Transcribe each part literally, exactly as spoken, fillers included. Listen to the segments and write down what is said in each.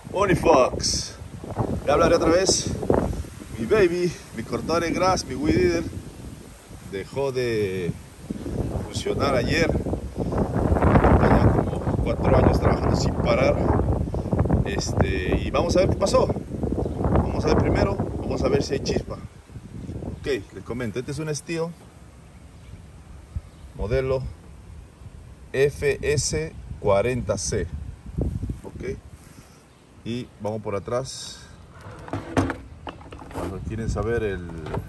Unifox. Le hablaré otra vez. Mi baby, mi cortador de gras, mi weed eater, dejó de funcionar ayer. Tenía como cuatro años trabajando sin parar. Este, y vamos a ver qué pasó. Vamos a ver primero, vamos a ver si hay chispa. Ok, les comento, este es un Steel modelo F S cuarenta C. Ok, y vamos por atrás. Cuando quieren saber el,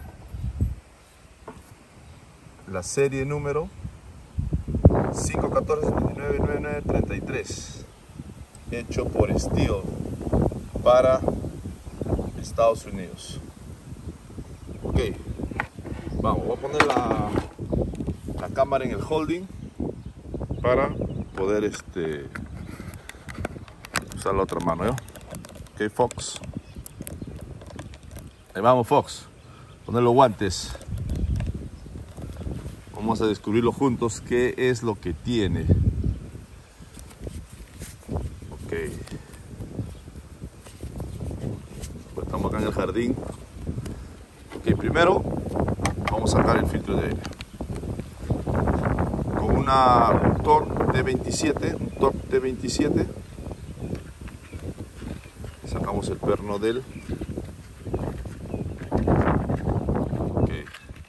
la serie número cinco uno cuatro siete nueve nueve nueve tres tres, hecho por Steel para Estados Unidos. Ok, vamos, voy a poner la, la cámara en el holding para poder este, usar la otra mano, ¿no? Ok, Fox. Ahí vamos, Fox. Poner los guantes. Vamos a descubrirlo juntos qué es lo que tiene. Ok. Pues estamos acá en el jardín. Ok, primero vamos a sacar el filtro de aire. Con una un Torx T veintisiete, un Torx T veintisiete, sacamos el perno del. Okay.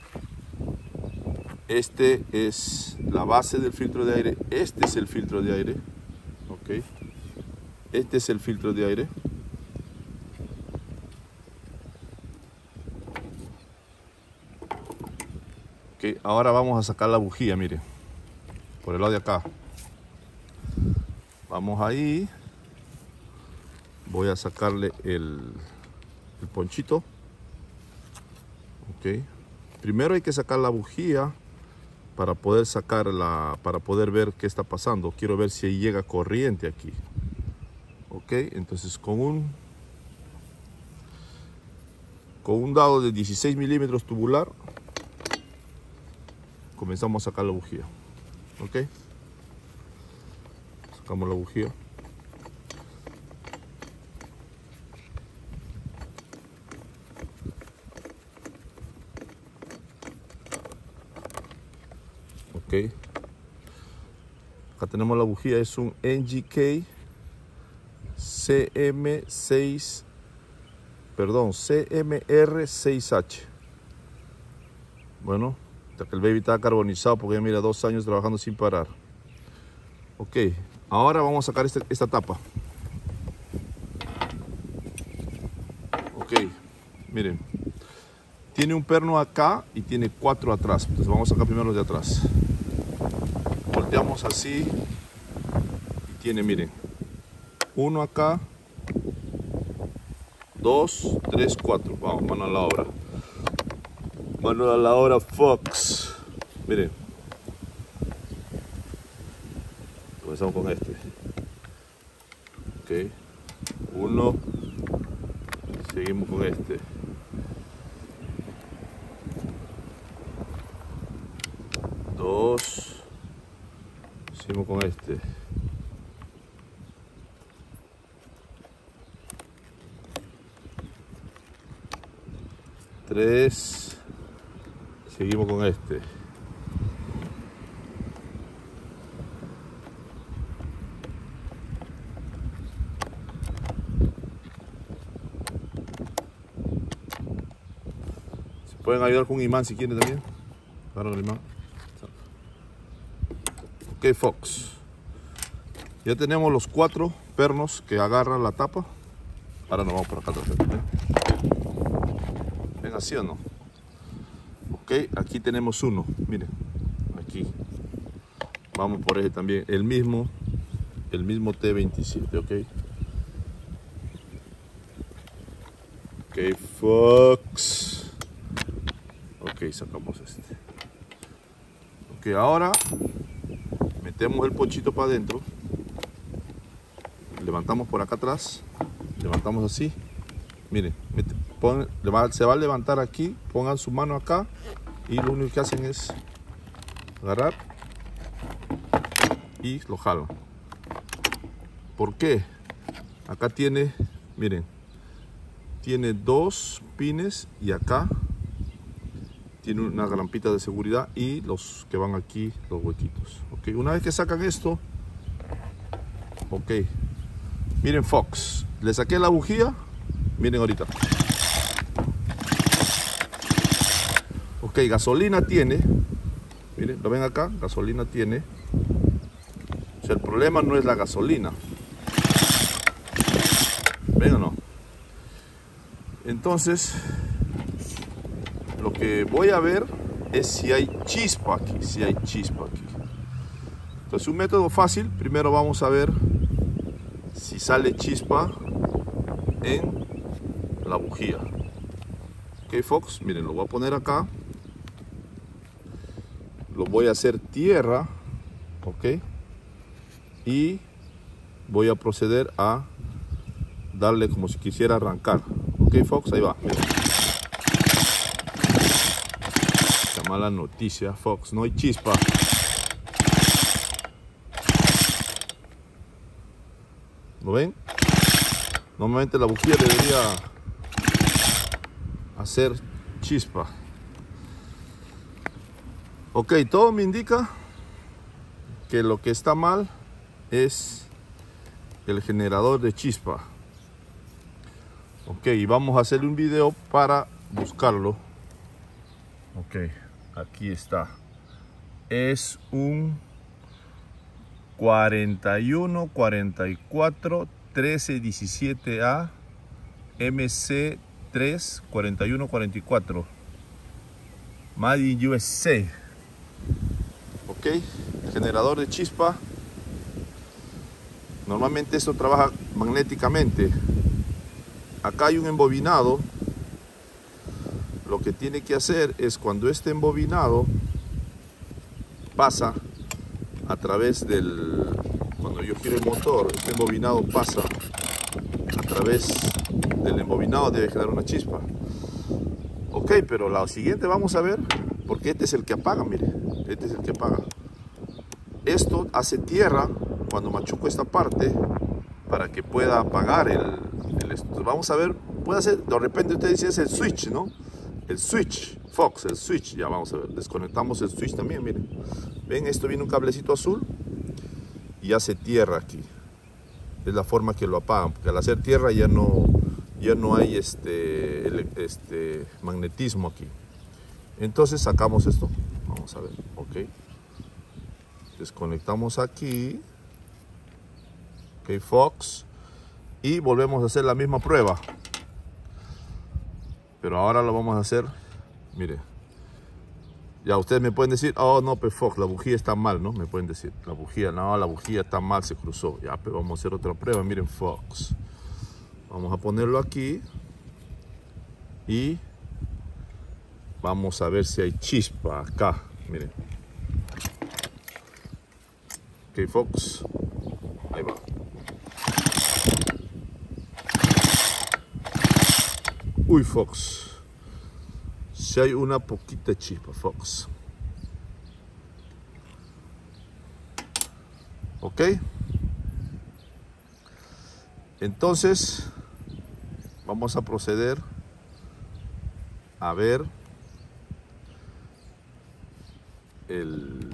Este es la base del filtro de aire. Este es el filtro de aire. Ok. Este es el filtro de aire. Ok, ahora vamos a sacar la bujía, mire, por el lado de acá. Vamos ahí. Voy a sacarle el, el ponchito. Ok. Primero hay que sacar la bujía para poder sacar la, para poder ver qué está pasando. Quiero ver si llega corriente aquí. Ok, entonces con un con un dado de dieciséis milímetros tubular comenzamos a sacar la bujía. Ok, sacamos la bujía. Ok, acá tenemos la bujía, es un N G K C M seis, perdón, C M R seis H. Bueno, hasta que el baby está carbonizado porque ya mira, dos años trabajando sin parar. Ok, ahora vamos a sacar este, esta tapa. Ok, miren, tiene un perno acá y tiene cuatro atrás. Entonces vamos a sacar primero los de atrás. Volteamos así y tiene, miren, uno acá, dos, tres, cuatro. Vamos, mano a la obra. Mano a la obra, Fox. Miren. Comenzamos con este. Ok. Uno. Seguimos con este. Dos. Seguimos con este. Tres. Seguimos con este. Se pueden ayudar con un imán si quieren también. Agarran el imán. Ok, Fox. Ya tenemos los cuatro pernos que agarran la tapa. Ahora nos vamos por acá atrás. ¿Ven así o no? Ok, aquí tenemos uno. Miren, aquí. Vamos por ese también. El mismo, el mismo T veintisiete, ok. Ok, Fox. Ok, sacamos este. Ok, ahora metemos el ponchito para adentro. Levantamos por acá atrás. Levantamos así. Miren, mete, pon, se va a levantar aquí. Pongan su mano acá. Y lo único que hacen es agarrar y lo jalan. ¿Por qué? Acá tiene, miren, tiene dos pines y acá tiene una grampita de seguridad y los que van aquí, los huequitos. Ok, una vez que sacan esto, ok, miren Fox, le saqué la bujía, miren ahorita. Ok, gasolina tiene, miren, lo ven acá, gasolina tiene. O sea, el problema no es la gasolina. ¿Ven o no? Entonces, lo que voy a ver es si hay chispa aquí, si hay chispa aquí. Entonces, un método fácil, primero vamos a ver si sale chispa en la bujía. Ok, Fox, miren, lo voy a poner acá. Lo voy a hacer tierra, ok. Y voy a proceder a darle como si quisiera arrancar. Ok, Fox, ahí va. Mira. Esta mala noticia, Fox, no hay chispa. ¿Lo ven? Normalmente la bujía debería hacer chispa. Ok, todo me indica que lo que está mal es el generador de chispa. Ok, vamos a hacerle un video para buscarlo. Ok, aquí está. Es un cuarenta y uno cuarenta y cuatro trece diecisiete A M C tres cuarenta y uno cuarenta y cuatro. Made in U S A. Ok, generador de chispa. Normalmente esto trabaja magnéticamente. Acá hay un embobinado. Lo que tiene que hacer es, cuando este embobinado pasa a través del, cuando yo giro el motor, este embobinado pasa a través del embobinado, debe generar una chispa. Ok, pero la siguiente vamos a ver, porque este es el que apaga, mire, este es el que apaga. Esto hace tierra cuando machuco esta parte para que pueda apagar el, el esto. Vamos a ver, puede hacer, de repente usted dice es el switch, ¿no? El switch, Fox, el switch, ya vamos a ver, desconectamos el switch también, miren. Ven, esto viene un cablecito azul y hace tierra aquí. Es la forma que lo apagan, porque al hacer tierra ya no, ya no hay este, el, este magnetismo aquí. Entonces sacamos esto, vamos a ver, ok. Desconectamos aquí, ok, Fox, y volvemos a hacer la misma prueba. Pero ahora lo vamos a hacer, mire. Ya ustedes me pueden decir, oh no, pues Fox, la bujía está mal, ¿no? Me pueden decir, la bujía, no, la bujía está mal, se cruzó. Ya, pero vamos a hacer otra prueba, miren Fox. Vamos a ponerlo aquí. Y vamos a ver si hay chispa acá, miren. Ok, Fox. Ahí va. Uy, Fox. Si hay una poquita chispa, Fox. Ok. Entonces, vamos a proceder a ver el,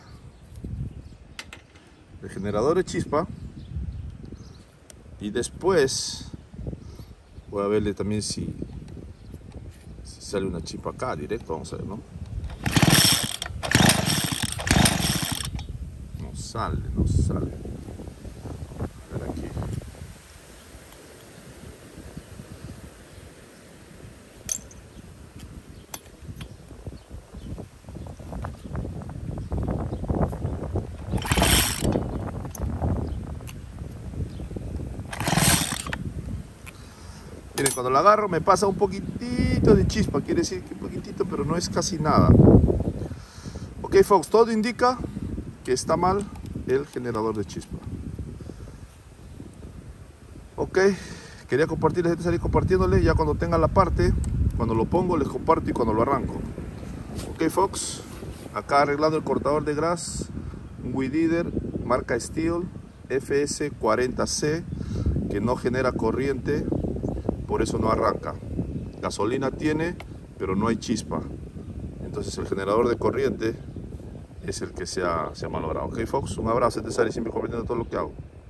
el generador de chispa. Y después voy a verle también si, si sale una chispa acá directo. Vamos a ver, ¿no? No sale, no sale. A ver aquí. Miren, cuando la agarro me pasa un poquitito de chispa, quiere decir que un poquitito, pero no es casi nada. Ok, Fox, todo indica que está mal el generador de chispa. Ok, quería compartirles, este salir compartiéndole, ya cuando tenga la parte, cuando lo pongo les comparto y cuando lo arranco. Ok, Fox, acá arreglando el cortador de gras, un Weed Eater marca Steel F S cuarenta C, que no genera corriente, por eso no arranca. Gasolina tiene, pero no hay chispa. Entonces el generador de corriente es el que se ha, se ha malogrado. Ok, folks, un abrazo, este es Ari, siempre compartiendo todo lo que hago.